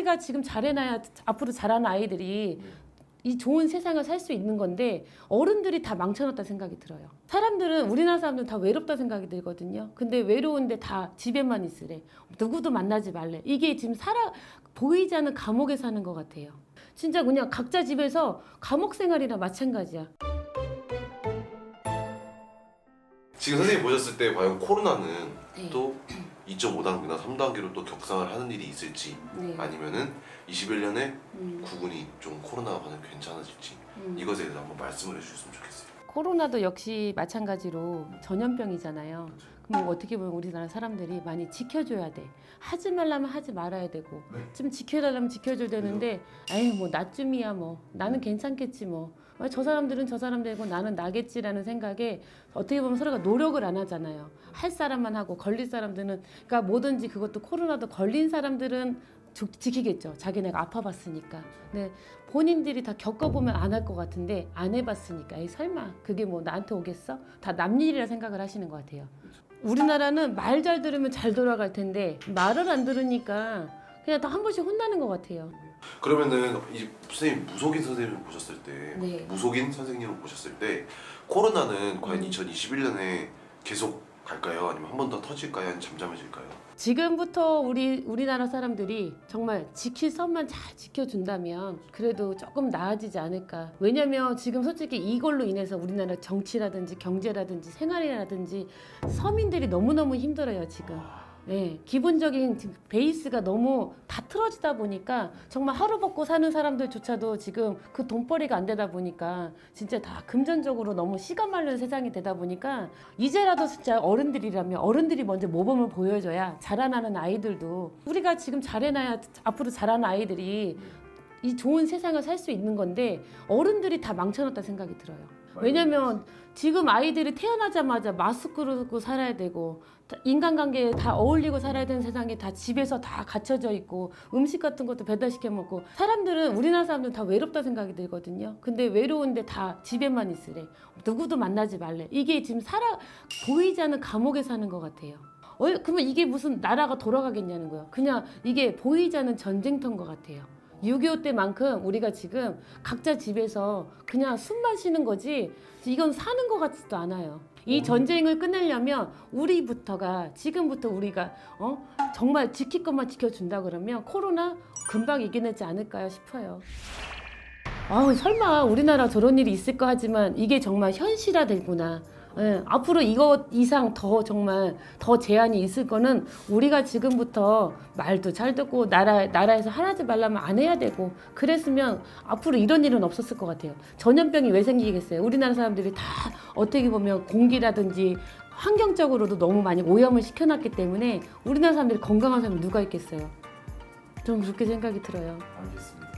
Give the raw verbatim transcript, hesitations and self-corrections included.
우리가 지금 잘해놔야 앞으로 자라는 아이들이 이 좋은 세상을 살 수 있는 건데 어른들이 다 망쳐놨다 생각이 들어요. 사람들은 우리나라 사람들은 다 외롭다 생각이 들거든요. 근데 외로운데 다 집에만 있으래. 누구도 만나지 말래. 이게 지금 살아 보이지 않는 감옥에 사는 것 같아요. 진짜 그냥 각자 집에서 감옥 생활이랑 마찬가지야. 지금 선생님 보셨을 때 과연 코로나는 네. 또 이 점 오 단계나 삼 단계로 또 격상을 하는 일이 있을지 네. 아니면은 이십일 년에 음. 구군이 좀 코로나가 과연 괜찮아질지 음. 이것에 대해서 한번 말씀을 해주셨으면 좋겠어요. 코로나도 역시 마찬가지로 전염병이잖아요. 그럼 어떻게 보면 우리나라 사람들이 많이 지켜줘야 돼. 하지 말라면 하지 말아야 되고 네. 좀 지켜달라면 지켜줘야 되는데 에이 뭐 나쯤이야 뭐 나는 괜찮겠지 뭐 저 사람들은 저 사람들이고 나는 나겠지라는 생각에 어떻게 보면 서로가 노력을 안 하잖아요. 할 사람만 하고 걸릴 사람들은 그러니까 뭐든지 그것도 코로나도 걸린 사람들은 지키겠죠. 자기네가 아파봤으니까. 근데 본인들이 다 겪어보면 안 할 것 같은데 안 해봤으니까 에이 설마 그게 뭐 나한테 오겠어? 다 남 일이라 생각을 하시는 것 같아요. 우리나라는 말 잘 들으면 잘 돌아갈 텐데 말을 안 들으니까 그냥 다 한 번씩 혼나는 것 같아요. 그러면은 이 선생님 무속인 선생님을 보셨을 때 네. 무속인 선생님을 보셨을 때 코로나는 과연 음. 이천이십일 년에 계속 갈까요? 아니면 한 번 더 터질까요? 아니면 잠잠해질까요? 지금부터 우리 우리나라 사람들이 정말 지킬 선만 잘 지켜준다면 그래도 조금 나아지지 않을까. 왜냐면 지금 솔직히 이걸로 인해서 우리나라 정치라든지 경제라든지 생활이라든지 서민들이 너무너무 힘들어요 지금. 네, 기본적인 베이스가 너무 다 틀어지다 보니까 정말 하루 먹고 사는 사람들조차도 지금 그 돈벌이가 안 되다 보니까 진짜 다 금전적으로 너무 시간 말리는 세상이 되다 보니까 이제라도 진짜 어른들이라면 어른들이 먼저 모범을 보여줘야 자라나는 아이들도 우리가 지금 잘해놔야 앞으로 자라는 아이들이 이 좋은 세상을 살 수 있는 건데 어른들이 다 망쳐놨다 생각이 들어요. 왜냐면 지금 아이들이 태어나자마자 마스크를 쓰고 살아야 되고 인간관계에 다 어울리고 살아야 되는 세상에 다 집에서 다 갇혀져 있고 음식 같은 것도 배달시켜 먹고 사람들은 우리나라 사람들은 다 외롭다 생각이 들거든요. 근데 외로운데 다 집에만 있으래. 누구도 만나지 말래. 이게 지금 살아 보이지 않는 감옥에 사는 것 같아요. 어, 그러면 이게 무슨 나라가 돌아가겠냐는 거예요. 그냥 이게 보이지 않는 전쟁터인 것 같아요. 육이오 때만큼 우리가 지금 각자 집에서 그냥 숨만 쉬는 거지 이건 사는 것 같지도 않아요. 이 전쟁을 끝내려면 우리부터가 지금부터 우리가 어? 정말 지킬 것만 지켜준다 그러면 코로나 금방 이겨내지 않을까요 싶어요. 아우 설마 우리나라 저런 일이 있을까 하지만 이게 정말 현실화되구나. 예, 앞으로 이것 이상 더 정말 더 제한이 있을 거는 우리가 지금부터 말도 잘 듣고 나라, 나라에서 하지 말라면 안 해야 되고 그랬으면 앞으로 이런 일은 없었을 것 같아요. 전염병이 왜 생기겠어요? 우리나라 사람들이 다 어떻게 보면 공기라든지 환경적으로도 너무 많이 오염을 시켜놨기 때문에 우리나라 사람들이 건강한 사람이 누가 있겠어요? 좀 그렇게 생각이 들어요. 알겠습니다.